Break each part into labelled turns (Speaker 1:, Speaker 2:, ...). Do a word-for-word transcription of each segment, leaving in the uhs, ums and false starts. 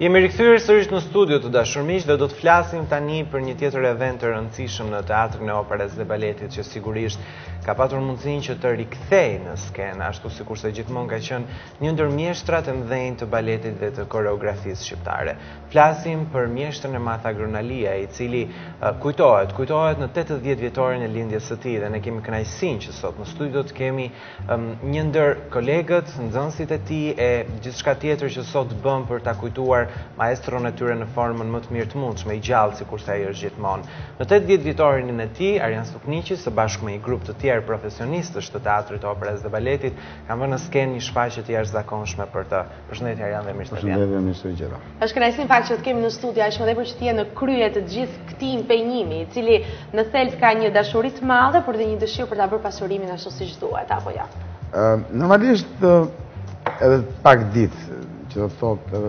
Speaker 1: Jemi rikthyer sërish në studio të dashur miq dhe do të flasim tani për një tjetër event të rëndësishëm në Teatrin e Operës dhe Baletit që sigurisht ka patur mundësinë që të rikthejë në skenë, ashtu sikurse gjithmonë ka qenë një ndër mjeshtrat e mëdhenj të baletit dhe të koreografisë shqiptare. Flasim për mjeshtrin e Martha Gronalia, i cili uh, kujtohet, kujtohet në tetëdhjetë vjetorin e lindjes së tij dhe ne kemi kënaqësinë që sot në studio të kemi um, një ndër kolegët, nxënësit e tij e gjithçka tjetër që sot bën për ta kujtuar maestron e tyre në formën më të mirë të mundshme, i gjallë sikurse ai është gjithmonë. Në tetëdhjetë vjetorin e tij, Arjan Sukniqi së bashku me një grup të tjerë profesionistësh të Teatrit të Operës dhe Baletit kanë vënë në skenë një shfaqje të jashtëzakonshme për të. Përshëndetje Arjan dhe mirë se vjen.
Speaker 2: Përshëndetje, mirë se gjeta.
Speaker 3: Është kënaqësi fakt që të kemi në studio, aq më tepër që ti je në krye të gjithë këtij impenjimi, i cili në thelb ka një dashuri të madhe, por dhe një dëshirë për ta bërë pasurimin ashtu siç duhet, apo jo?
Speaker 2: Ë, normalisht edhe pak ditë, që do të thotë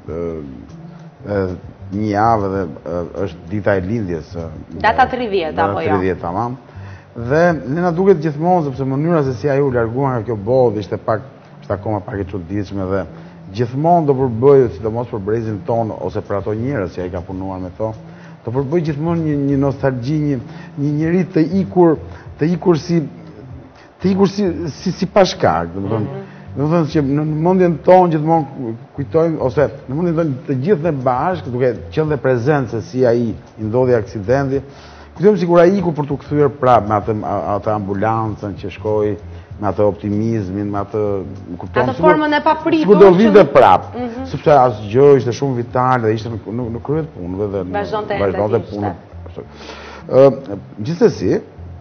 Speaker 2: edhe një javë dhe është dita e lindjes.
Speaker 3: Data tridhjetë apo jo?
Speaker 2: Data tridhjetë, tamam. Dhe ne na duket gjithmonë sepse mënyra se si ajo u largua nga kjo botë ishte pak, ishte akoma pak e çuditshme dhe gjithmonë do përbëj, sidomos për brezin ton ose për ato njerëz që ai ka punuar me to, do përbëj gjithmonë një, një nostalgji, një një njerëz të ikur, të ikur si të ikur si si, si pa shkak, domethënë. Do të thënë që në mendjen tonë gjithmonë kujtojmë ose në mendjen tonë të gjithë ne bashkë, duke qenë dhe prezencë se si ai i ndodhi aksidenti, kujtojmë sikur ai iku për të kthyer prapë me atë atë ambulancën që shkoi, me atë optimizmin, me atë, kupton,
Speaker 3: atë formën e papritur.
Speaker 2: Sikur do vinte prapë, sepse asgjë ishte shumë vital dhe ishte në në krye të punëve dhe
Speaker 3: vazhdonte
Speaker 2: punën. Ë, gjithsesi,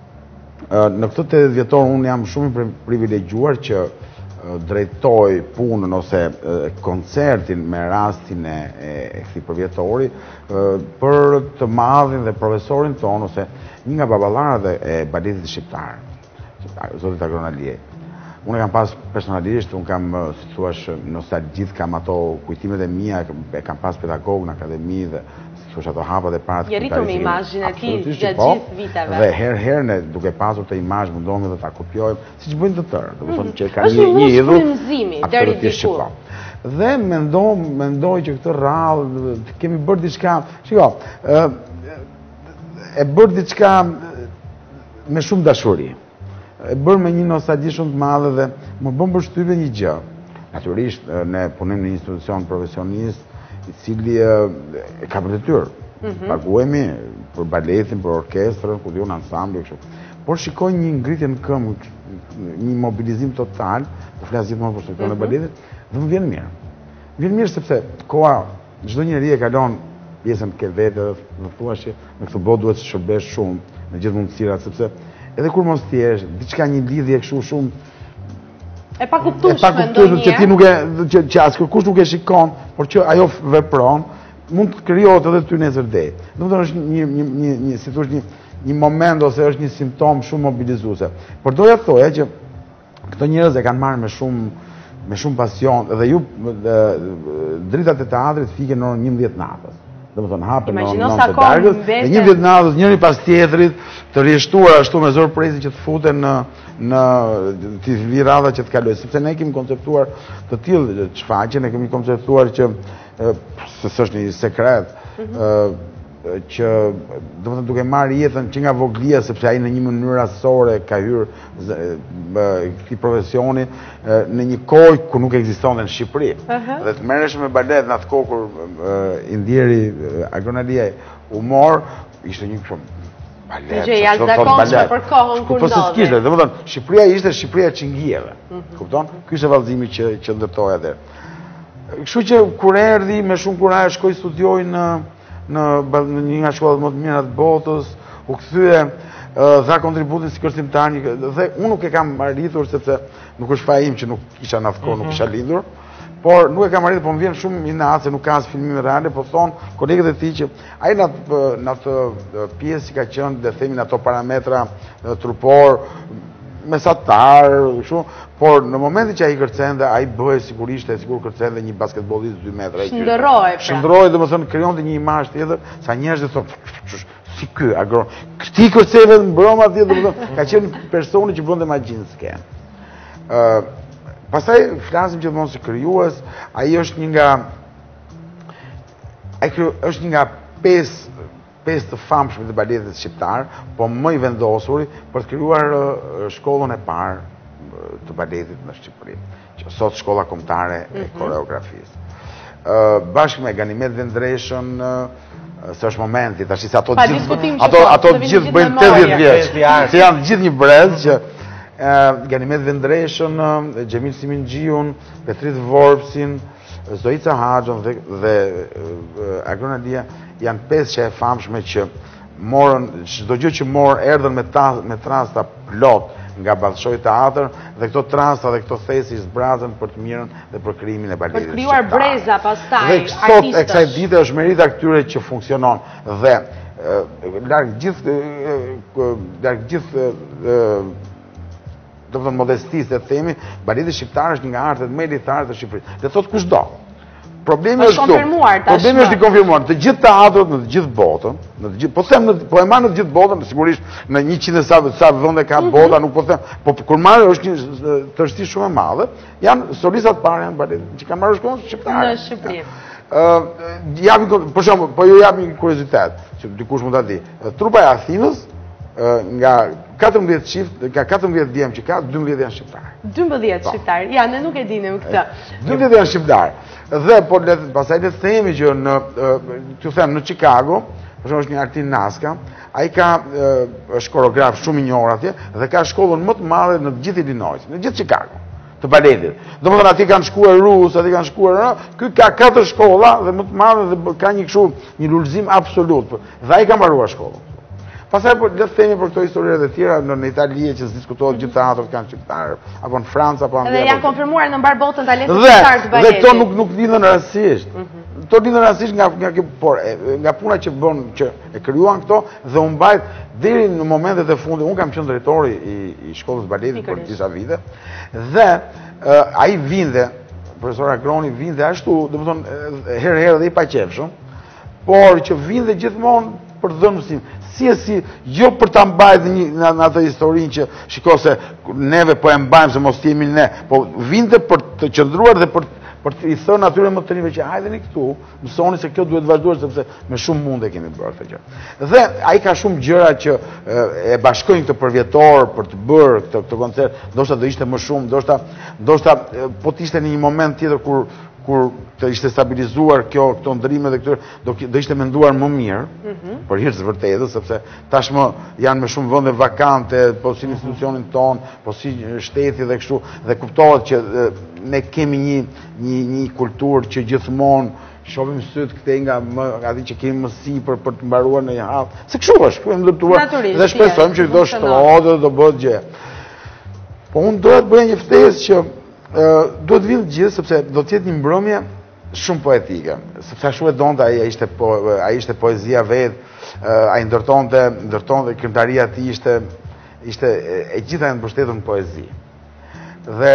Speaker 2: në këtë tetëdhjetë vjetor unë jam shumë i privilegjuar që drejtoj punën ose koncertin me rastin e, e këtij përvjetori për të madhin dhe profesorin ton ose një nga baballarët e baletit shqiptar, zoti Gronalia. Unë kam pas personalisht, unë kam, si thuash, nostalgjit, kam ato kujtimet e mia, e kam pas pedagog në akademi dhe si thuash ato hapat e para të
Speaker 3: Je rritur me imazhin e tij gjatë gjithë viteve.
Speaker 2: Dhe herë herë ne duke pasur të imazh mundohemi dhe ta kopjojmë, siç bëjnë të tërë. Do të thonë që ka një një idhë
Speaker 3: deri diku.
Speaker 2: Dhe mendoj, mendoj që këtë rrallë kemi bërë diçka, shiko, e bërë diçka me shumë dashuri. E bërë me një nostalgji shumë të madhe dhe më bën përshtypje një gjë. Natyrisht ne punojmë në një institucion profesionist i cili e ka për detyrë. Paguhemi për baletin, për orkestrën, ku diun ansambli kështu. Por shikoj një ngritje në këmbë, një mobilizim total, po flas gjithmonë për sektorin e baletit, dhe më vjen mirë. Vjen mirë sepse koha çdo njeri e kalon pjesën ke vetë dhe thuash që në këtë botë duhet të shërbesh shumë me gjithë mundësirat, sepse edhe kur mos ti jesh, diçka një lidhje kështu shumë
Speaker 3: e pakuptueshme,
Speaker 2: e pakuptueshme që ti nuk e që, që askush nuk e shikon, por që ajo vepron, mund të krijohet edhe ty nesër deri. Domethënë është një një një një si thosh një një moment ose është një simptom shumë mobilizuese. Por doja të thoja që këto njerëz e kanë marrë me shumë me shumë pasion dhe ju dritat e teatrit fiken në orën njëmbëdhjetë natës. Domethënë hapen në nëntë të darkës, dhe njëmbëdhjetë natës njëri pas tjetrit, të rishtuar ashtu me zor prezin që të futen në në të vi radha që të kalojë, sepse ne kemi konceptuar të tillë shfaqje, ne kemi konceptuar që se s'është një sekret, që domethënë duke marrë jetën që nga voglia, sepse ai në një mënyrë rastësore ka hyrë këtij profesioni në një kohë ku nuk ekzistonte në Shqipëri. Dhe të merresh me balet në atë kohë kur i ndjeri Gronalia humor, ishte një shumë balet.
Speaker 3: Që jashtëzakonshme për kohën kur
Speaker 2: ndodhej. Po s'kishte, domethënë Shqipëria ishte Shqipëria e Çingijeve. Kupton? Ky ishte vallëzimi që që ndërtoi atë. Kështu që kur erdhi me shumë kurajë shkoi studioi në në një nga shkollat më të mira të botës, u kthye, dha kontributin si kërcimtar, dhe unë nuk e kam arritur sepse nuk është faji im që nuk kisha në atë kohë, nuk kisha lindur, por nuk e kam arritur, po më vjen shumë inat se nuk ka as filmime reale, po thonë kolegët e tij që ai në atë në atë pjesë që ka qenë, le themi në ato parametra trupor, mesatar, kështu, por në momentin që ai kërcente, ai bëhej sigurisht e sigur kërcente një basketbollist dy metra.
Speaker 3: Shndërroi.
Speaker 2: Shndërroi, domethënë krijonte një imazh tjetër, sa njerëz thonë si ky agro. Këti kërcente mbroma atje, domethënë ka qenë personi që bënte magjin sken. Ë, pastaj flasim gjithmonë si krijues, ai është një nga Ai kryu është një nga pesë pesë të famshme të baletit shqiptar, po më i vendosuri për të krijuar shkollën e parë të baletit në Shqipëri, që sot shkolla kombëtare e koreografisë. Bashkë me Ganimet Vendreshën, se është momenti, tash se ato gjithë ato ato gjithë bëjnë tetëdhjetë vjeç. Se janë gjithë një brez që Ganimet Vendreshën, Xhemil Simingjiun, Petrit Vorpsin, Zoica Haxhon dhe, dhe Agronadia janë pesë që e famshme që morën, çdo gjë që morën erdhën me, ta, me trasta plot nga Ballshoi Teatër dhe këto trasta dhe këto thesi zbrazën për të mirën dhe për krijimin e baletit.
Speaker 3: Për krijuar breza pastaj
Speaker 2: artistësh. Dhe sot e kësaj dite është merita këtyre që funksionon dhe larg gjithë larg gjithë do të thonë modestisë e themi, baleti shqiptar është një nga artet më elitare të Shqipërisë. Dhe thot kushdo. Problemi është këtu. Problemi është i konfirmuar. Të gjithë teatrët në të gjithë botën, në të gjithë, po them në po e marr në të gjithë botën, sigurisht në njëqind sa sa vende ka bota, nuk po them, po kur marrë është një tërësi shumë e madhe, janë solistat parë janë balet që kanë marrë shkollën shqiptare.
Speaker 3: Në Shqipëri.
Speaker 2: Ë, japin për shembull, po ju jap një kuriozitet, që dikush mund ta di. Trupa e Athinës nga katërmbëdhjetë çift, nga katërmbëdhjetë djem që ka, dymbëdhjetë janë shqiptarë.
Speaker 3: dymbëdhjetë shqiptarë. Ja, ne nuk e dinim këtë.
Speaker 2: dymbëdhjetë janë shqiptarë. Dhe po pastaj le të themi që në t'ju them në Chicago, për shembull është një Artin Naska, ai ka është koreograf shumë i njohur atje dhe ka shkollën më të madhe në gjithë Illinois, në gjithë Chicago, të baletit. Domethënë atje kanë shkuar rusë, atje kanë shkuar, ky ka katër shkolla dhe më të madhe dhe ka një kështu një lulëzim absolut. Dhe ai ka mbaruar shkollën. Pastaj po le të themi për këto histori të tjera në Itali që diskutohet gjithë teatrët kanë shqiptar, apo në Francë apo në
Speaker 3: Dhe janë konfirmuar në mbar botën talentet shqiptar të baletit.
Speaker 2: Dhe këto nuk nuk lidhen rastësisht. Këto lidhen rastësisht nga nga por nga puna që bën që e krijuan këto dhe u mbajt deri në momentet e fundit. Unë kam qenë drejtori i, i shkollës baletit për disa vite dhe ai vinte, profesor Agroni vinte ashtu, domethënë herë herë dhe i paqefshëm, por që vinte gjithmonë për të dhënë mësim. Si e si, jo për ta mbajtur në atë historinë që shiko se neve po e mbajmë se mos jemi ne, po vinte për të qëndruar dhe për për të i thënë atyre më të rinjve që hajdeni këtu, mësoni se kjo duhet vazhduar sepse me shumë mundë kemi bërë këtë gjë. Dhe ai ka shumë gjëra që e bashkojnë këtë përvjetor për të bërë këtë këtë koncert, ndoshta do ishte më shumë, ndoshta ndoshta po të ishte në një moment tjetër kur kur të ishte stabilizuar kjo këto ndrime dhe këtyre do, do ishte menduar më mirë, mm -hmm. për hir të vërtetës, sepse tashmë janë me shumë vende vakante, po si institucionin ton, po si shteti dhe kështu, dhe kuptohet që e, ne kemi një një një kulturë që gjithmonë shohim syt këtej nga më aty që kemi mësi për për të mbaruar në një hall. Se kështu është, ku jemi lutuar dhe shpresojmë që do shtrohet dhe do bëhet gjë. Po unë doja të bëja një ftesë që do të vinë gjithë, sepse do të jetë një mbrëmje shumë poetike, sepse ashtu e donte ai, ai ishte po, ai ishte poezia vet, ai ndërtonte, ndërtonte këngëtaria e tij ishte ishte e gjitha janë mbështetur në poezi. Dhe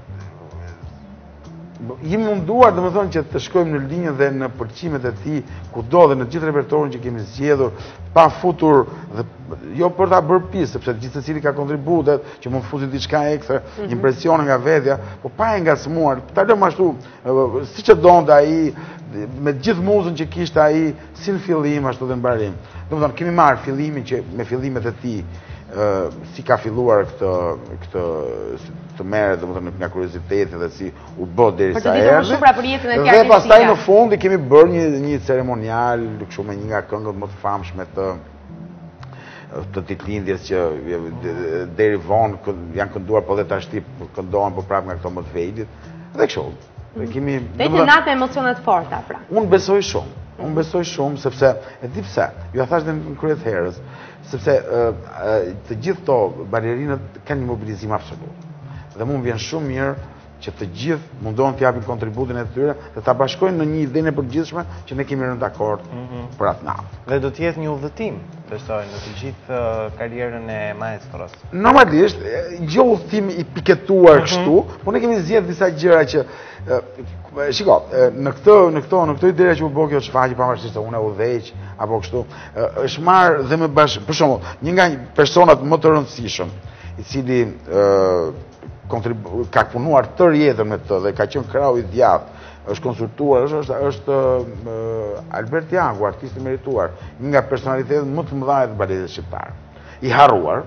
Speaker 2: jemi munduar, domethënë, që të shkojmë në linjë dhe në përqimet e tij kudo dhe në gjithë repertorin që kemi zgjedhur, pa futur dhe jo për ta bërë pjesë, sepse gjithsesi ka kontributet që mund futi diçka ekstra, mm -hmm. impresione nga vetja, po pa e ngacmuar, ta lëm ashtu, siç e donte ai, me gjithë muzën që kishte ai, si në fillim ashtu dhe në mbarim. Domethënë kemi marrë fillimin që me fillimet e tij Uh, si ka filluar këtë këtë të merret domethënë nga kurioziteti dhe si u bë derisa erdhi.
Speaker 3: Pra për jetën e tij.
Speaker 2: Dhe pastaj në fund i kemi bërë një një ceremonial kështu me një nga këngët më të famshme të të ditëlindjes që deri vonë janë kënduar, po dhe tash këndohen po prapë nga këto më të vejlit. Dhe kështu. Dhe kemi
Speaker 3: Dhe të natë emocione të forta pra.
Speaker 2: Unë besoj shumë. Unë besoj shumë sepse e di pse. Ju ja thash në kryet herës. Sepse uh, uh, të gjithë to balerinët kanë një mobilizim absolut. Dhe mu më vjen shumë mirë që të gjithë mundohen të japin kontributin e tyre dhe ta bashkojnë në një idenë e përgjithshme që ne kemi rënë dakord mm -hmm. për atë natë.
Speaker 1: Dhe do të jetë një udhëtim, besoj, në të gjithë uh, karrierën e maestros.
Speaker 2: Normalisht, jo udhëtim i piketuar mm -hmm. kështu, por ne kemi zgjedhur disa gjëra që uh, shiko, në këtë në këto në këtë ide që u bë kjo çfarë pavarësisht se unë e udhëheq apo kështu, uh, është marrë dhe me bash, për shembull, një nga personat më të rëndësishëm, i cili uh, ka punuar tërë jetën me të dhe ka qenë krau i djathtë është konsultuar, është, është uh, Albert Jagu, artist i merituar, një nga personalitetet më të mëdha të baletit shqiptar. I harruar,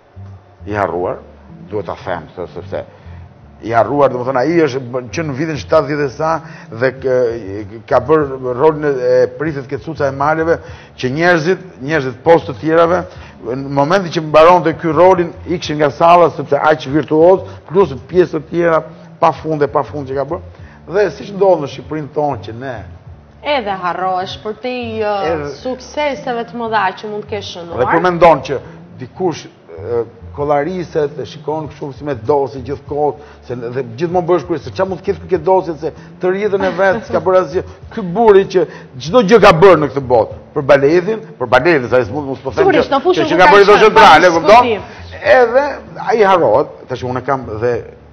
Speaker 2: i harruar, duhet ta them, sepse i harruar, dhe më thënë, ai është që në vitin shtatëdhjetë e sa dhe ka bërë rolin e pritit kecuca e maleve që njerëzit, njerëzit post të tjerave, në momenti që mbaron të ky rolin, ikshin nga sala, sepse aq virtuoz, plus pjesë të tjera pa fund e pa fund që ka bërë. Dhe si që ndodhë në Shqipërinë tonë që ne...
Speaker 3: Edhe harrohesh për te uh, edhe... sukseseve të mëdha që mund të kesh shënuar.
Speaker 2: Dhe kur mendon që dikush uh, kolariset dhe shikon kështu si me dosi gjithë kohë, se dhe gjithmonë bësh kërë, se qa mund të ketë këtë dosi, se të rjetën e vetë, s'ka bërë asgjë. Ky buri që çdo gjë ka bërë në këtë botë, për baletin, për baletin, sa s'mund mos po them që që ka bërë do centrale, kupton? Edhe ai harrohet, tash unë kam dhe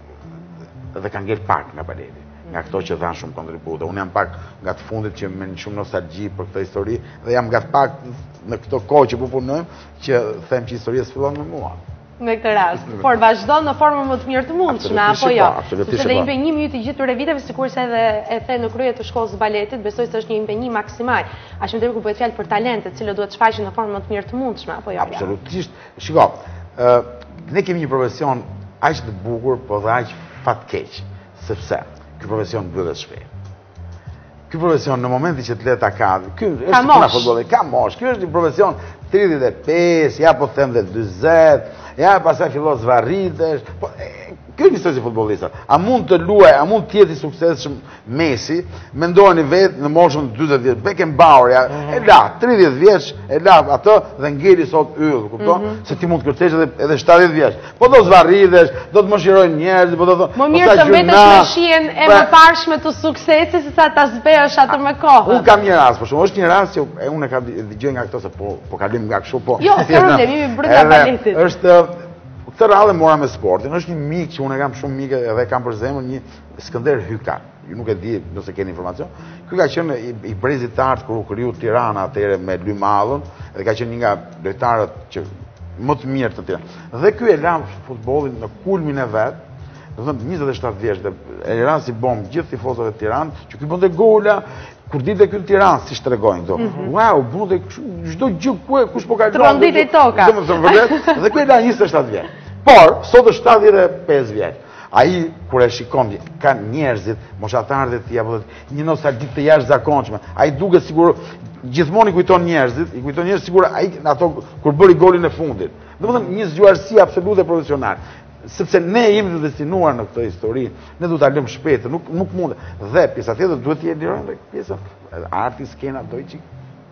Speaker 2: dhe ka ngel pak nga baleti, nga këto që dhanë shumë kontributa. Unë jam pak nga të fundit që me shumë nostalgji për këtë histori dhe jam nga të pak në këto kohë që po punojmë që them që historia s'fillon me mua.
Speaker 3: Me këtë rast, por vazhdo në formën më të mirë të mundshme, apo jo? Sepse dhe impenjimi i të gjithë këtyre viteve, sikur se edhe e the në krye të shkollës së baletit, besoj se është një impenjim maksimal. Aq më tepër kur bëhet fjalë për talentet, të cilët duhet shfaqen në formën më të mirë të mundshme, apo jo?
Speaker 2: Absolutisht. Shiko, ne kemi një profesion aq të bukur, por dhe aq fatkeq, sepse ky profesion mbyllet shpejt. Ky profesion në momentin që të leta ka, ky është puna futbollit, ka mosh, ky është një profesion tridhjetë e pesë, ja po them dhe dyzet, ja pasaj fillon zvarritesh, po ky është histori i futbollistit. A mund të luaj, a mund të jetë i suksesshëm Messi? Mendojeni vetë në moshën dyzet vjeç, Beckenbauer, ja, e la tridhjetë vjeç, e la atë dhe ngeli sot yll, kupton? Se ti mund të kërcesh edhe edhe shtatëdhjetë vjeç. Po do zvarritesh, do të mëshirojnë njerëzit, po do të
Speaker 3: më mirë të mbetesh me shihen e mëparshme të suksesit se sa ta zbehesh atë me kohën.
Speaker 2: Unë kam një rast, por shumë është një rast që e unë e kam dëgjoj nga këto se po po kalim nga kështu po.
Speaker 3: Jo, s'ka problem, jemi brenda baletit.
Speaker 2: Është këtë radhë mora me sportin, është një mik që unë e kam shumë mike edhe kam për zemër, një Skënder Hyka. Ju nuk e di nëse keni informacion. Ky ka qenë i, i brezit të artë kur u kriju Tirana atëherë me Lymallën, dhe ka qenë një nga lojtarët që më të mirë të Tiranës. Dhe ky e la futbollin në kulmin e vet, do të thonë njëzet e shtatë vjeç, dhe e la si bomb gjithë tifozëve të Tiranës, që ky bënte gola. Kur ditë këtu në Tiranë, si shtregojnë këto. Wow, bunde çdo gjë ku kush po ka
Speaker 3: lënë. Trondit e toka.
Speaker 2: Dhe ky la njëzet e shtatë vjeç. Por, sot është shtatëdhjetë e pesë vjeç. Ai kur e shikon, kanë njerëzit, moshatarët e tij apo një nostalgji të jashtëzakonshme. Ai duket sigur gjithmonë i kujton njerëzit, i kujton njerëzit sigur ai ato kur bëri golin e fundit. Domethënë një zgjuarsi absolute profesional. Sepse ne jemi të destinuar në këtë histori, ne duhet ta lëmë shpejt, nuk nuk mund. Dhe pjesa tjetër duhet të lirojmë dhe pjesa arti, skena, do i çik.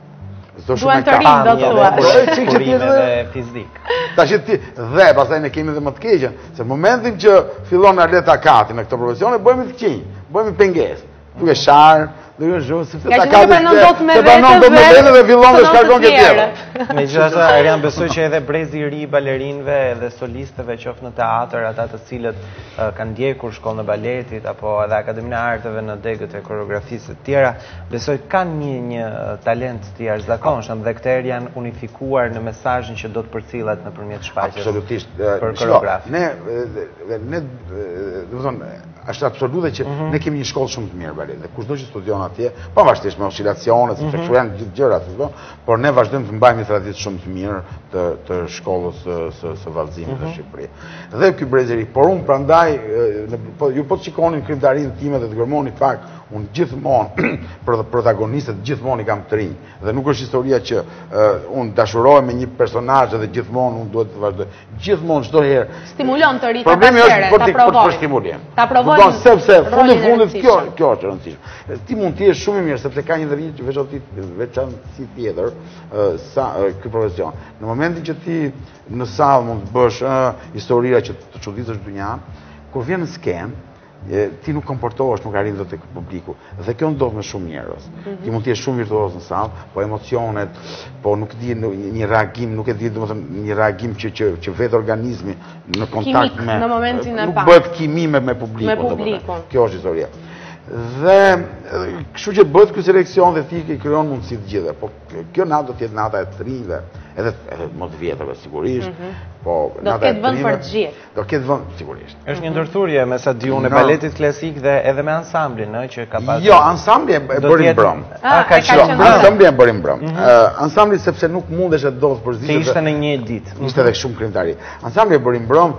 Speaker 3: Duan të rinë, do të thua.
Speaker 1: Kurime dhe fizik.
Speaker 2: Tash ti dhe pastaj ne kemi edhe më të keqen, se në momentin që fillon Arleta Kati në këtë profesion, bëhemi të qinj, bëhemi pengesë. Duke shar, duke zhurmë, sepse ta ka
Speaker 3: se banon
Speaker 2: do me vete dhe fillon dhe shkarkon këtë tjerë.
Speaker 1: Me gjithashtu, Arian, besoj që edhe brezi i ri balerinëve dhe solistëve qoftë në teatr, ata të cilët uh, kanë ndjekur shkollën e baletit apo edhe Akademinë e Arteve në degët e koreografisë të tjera, besoj kanë një një talent të jashtëzakonshëm dhe këto janë unifikuar në mesazhin që do të përcillet nëpërmjet shfaqjes.
Speaker 2: Absolutisht.
Speaker 1: Për koreograf.
Speaker 2: Ne ne do të thonë është absolute që ne kemi një shkollë shumë të mirë balet. Dhe kushdo që studion atje, pavarësisht me oscilacione, sepse këtu janë gjithë gjërat, por ne vazhdojmë të mbajmë një traditë shumë të mirë të të shkollës së së vallëzimit në Shqipëri. Dhe ky brezeri, por unë prandaj ju po të shikonin krimtarinë time dhe të gërmoni pak, unë gjithmonë për protagonistët gjithmonë i kam të rinj. Dhe nuk është historia që unë dashurohem me një personazh dhe gjithmonë unë duhet të vazhdoj. Gjithmonë çdo herë
Speaker 3: stimulon të rritë
Speaker 2: problemi është për të për stimulim.
Speaker 3: Ta provojmë.
Speaker 2: Sepse fundi fundit kjo kjo është e rëndësishme. Ti mund të jesh shumë i mirë sepse ka një dhërie që veçantë veçantë tjetër sa ky profesion. Në momentin që ti në sallë mund të bësh historia që të çuditësh dynjan, kur vjen në skenë ti nuk komportohesh, nuk arrin dot tek publiku. Dhe kjo ndodh me shumë njerëz. Ti mund të jesh shumë virtuoz në sallë, po emocionet, po nuk di një reagim, nuk e di domethënë një reagim që që që vet organizmi në kontakt me
Speaker 3: në momentin e parë.
Speaker 2: Nuk bëhet kimi me me publikun.
Speaker 3: Me publikun.
Speaker 2: Kjo është historia. Dhe kështu që bëhet ky seleksion dhe ti i krijon mundësi të gjitha, po kjo natë do të jetë nata e trinjve, edhe më të vjetërve sigurisht, po...
Speaker 3: Do ketë vënd për të gjithë.
Speaker 2: Do ketë vënd, sigurisht.
Speaker 1: Është një ndërthurje me sa di unë e baletit klasik dhe edhe me ansamblin, që ka pas...
Speaker 2: Jo, ansambli e bërim brëm.
Speaker 1: A, ka qenë brëm.
Speaker 2: Ansambli e bërim brëm. Ansambli sepse nuk mundesh e dodhë për zhjithë...
Speaker 1: Se ishte në një ditë.
Speaker 2: Ishte edhe shumë krimtari. Ansambli e bërim brëm,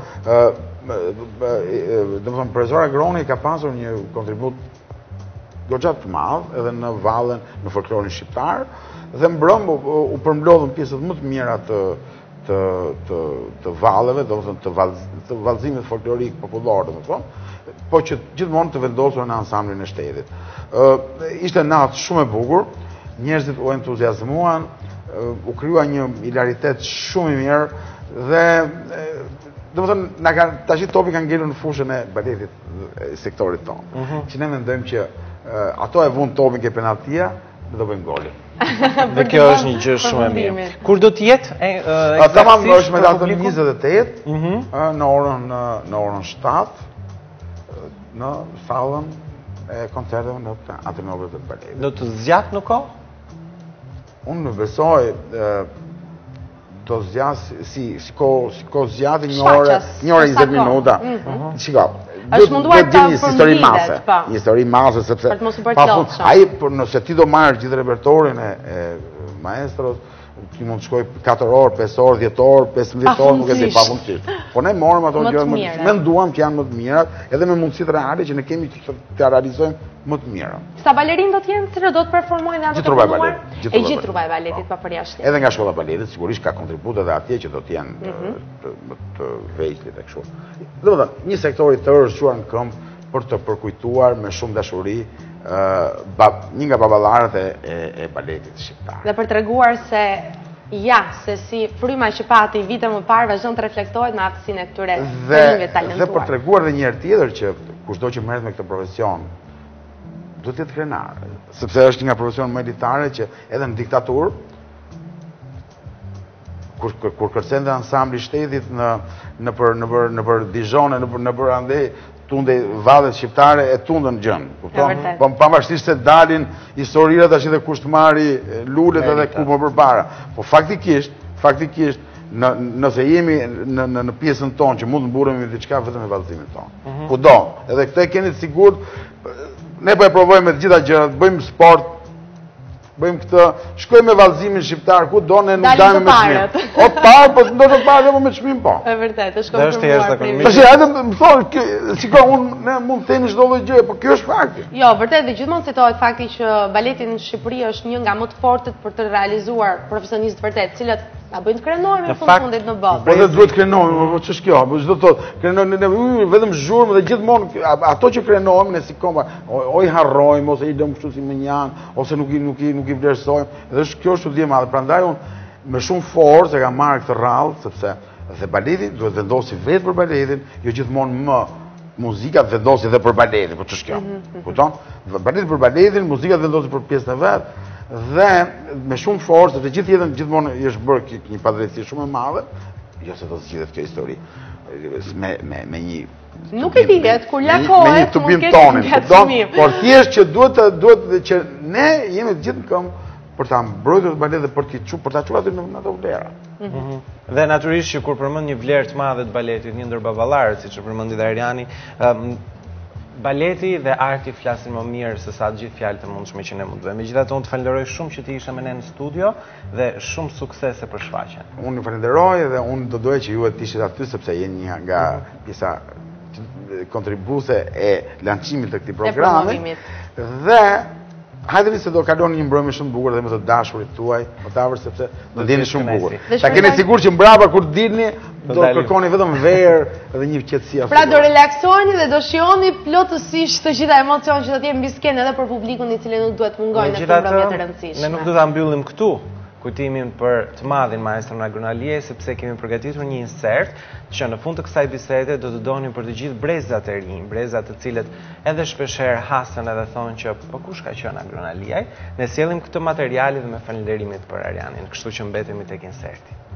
Speaker 2: dhe më thëmë, profesor Agroni ka pasur një kontribut goxhat të madh edhe në vallën, në folklorin shqiptar, dhe mbrëm u përmblodhën pjesët më të mira të të të të vallëve, domethënë të të vallëzimit folklorik popullor, domethënë, po që gjithmonë të vendosur në ansamblin e shtetit. Ë ishte natë shumë e bukur, njerëzit u entuziazmuan, u krijua një hilaritet shumë i mirë dhe domethënë na kanë tash topi kanë ngelur në fushën e baletit sektorit tonë. Që ne mendojmë që ato e vunë topin ke penaltia dhe do bëjmë golin.
Speaker 1: Dhe kjo është një gjë shumë e mirë. Kur do të jetë eksaktësisht?
Speaker 2: Tamam, është me datën njëzet e tetë, në orën në orën shtatë, në sallën e koncerteve në Atenore të Baletit.
Speaker 1: Do të zgjat në kohë?
Speaker 2: Unë në besoj do zgjat si si kohë zgjat një orë, një orë e njëzet minuta. Shiko.
Speaker 3: Është munduar ta përmbitet, pa.
Speaker 2: Një histori mase, sepse...
Speaker 3: Për të mos u përqlofshëm.
Speaker 2: Ai, nëse ti do marrë gjithë repertorin e maestros, ti mund të shkoj katër orë, pesë orë, dhjetë orë, pesëmbëdhjetë orë, nuk e di pafundësisht. Po ne morëm ato gjëra më të menduam që janë më të mirat, edhe me mundësitë reale që ne kemi të realizojmë më të mira.
Speaker 3: Sa balerinë do të jenë, cilë do të performojnë ato të punuar? E gjithë trupa e baletit pa përjashtim.
Speaker 2: Edhe nga shkolla e baletit, sigurisht ka kontribut edhe atje që do të jenë të veçlit e kështu. Domethënë, një sektor i tërë është quar në këmbë për të përkujtuar me shumë dashuri një nga baballarët e baletit shqiptar.
Speaker 3: Dhe për të treguar se ja, se si fryma që pati vite më parë vazhdon të reflektohet në aftësinë e këtyre fëmijëve talentuar.
Speaker 2: Dhe për të treguar edhe një herë tjetër që kushdo që merret me këtë profesion do të jetë krenar, sepse është një nga profesion më elitare që edhe në diktaturë, kur kur kërcen dhe ansambli shtetit në në për në për në për Dijon, në për në për ande tunde vallet shqiptare e tundën gjën, kupton? Po pavarësisht se dalin historira tash edhe kush të marri lulet edhe ku më përpara. Po faktikisht, faktikisht në nëse jemi në në në pjesën tonë që mund të mburremi diçka vetëm me vallëzimin tonë. Kudo, edhe këtë keni të sigurt, ne po e provojmë me të gjitha gjërat, bëjmë sport, bëjmë këtë, shkojmë me vallëzimin shqiptar, ku do ne nuk dajmë me çmim. O parë, po do të parë me çmim po.
Speaker 3: Është vërtet, është kompletuar.
Speaker 1: Është jashtëzakonisht.
Speaker 2: Tash edhe më thonë, shikoj, unë ne mund të themi çdo lloj gjëje, por kjo është fakti.
Speaker 3: Jo, vërtet dhe gjithmonë citohet fakti që baleti në Shqipëri është një nga më të fortët për të realizuar profesionistë vërtet, cilët na bëjnë të krenohemi në fund fundit në botë.
Speaker 2: Po dhe duhet krenohemi, po ç'është kjo? Po çdo thotë, krenohemi vetëm zhurmë dhe gjithmonë ato që krenohemi ne si kompa, o i harrojmë ose i lëm kështu si mënjan, ose nuk i nuk i nuk i vlerësojmë. Dhe është kjo është çudi e madhe. Prandaj unë me shumë forcë e kam marrë këtë rrallë, sepse dhe baleti duhet vendosi vetë për baletin, jo gjithmonë më muzika vendosi edhe për baletin, po ç'është kjo? Kupton? Baleti për baletin, muzika vendosi për pjesën e vet. Dhe me shumë forcë, të gjithë jetën gjithmonë është bërë një padrejtësi shumë e madhe, jo se do të zgjidhet kjo histori me me me një
Speaker 3: nuk e dihet kur lakohet
Speaker 2: me një tubim tonin, por thjesht që duhet të duhet që ne jemi të gjithë në këmbë për ta mbrojtur baletin dhe për të për ta çuar në ato vlera.
Speaker 1: Dhe natyrisht që kur përmend një vlerë të madhe të baletit, një ndër baballarët, siç e përmendi Dariani, baleti dhe arti flasin më mirë se sa të gjithë fjalët e mundshme që ne mund të bëjmë. Megjithatë, unë të falenderoj shumë që ti ishe me ne në studio dhe shumë suksese për shfaqjen.
Speaker 2: Unë ju falenderoj dhe unë do doja që ju të ishit aty sepse jeni një nga pjesa kontribuese e lancimit të këtij programi. Dhe hajde se do kaloni një mbrëmje shumë bukur dhe me të dashurit tuaj, më tavër sepse do ndjeni shumë bukur. Ta keni sigurt që mbrapa kur dilni do kërkoni vetëm verë dhe një qetësi aftë.
Speaker 3: Pra do relaksoheni dhe do shihoni plotësisht të gjitha emocionet që do të jenë mbi skenë edhe për publikun i cili nuk duhet mungojnë në këtë mbrëmje të rëndësishme.
Speaker 1: Ne nuk do ta mbyllim këtu kujtimin për të madhin maestron Agronalie, sepse kemi përgatitur një insert që në fund të kësaj bisede do të donim për të gjithë brezat e rinj, brezat të cilët edhe shpeshherë hasen edhe thonë që po kush ka qenë Agronalie, ne sjellim këtë material dhe me falënderimin për Arianin, kështu që mbetemi tek inserti.